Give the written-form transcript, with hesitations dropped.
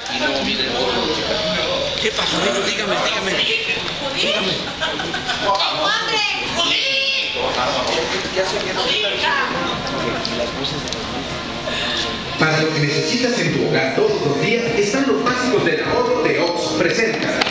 ¿Qué pasó? Dígame. Para lo que necesitas en tu hogar todos los días están los básicos del ahorro de Oxxo. Presenta.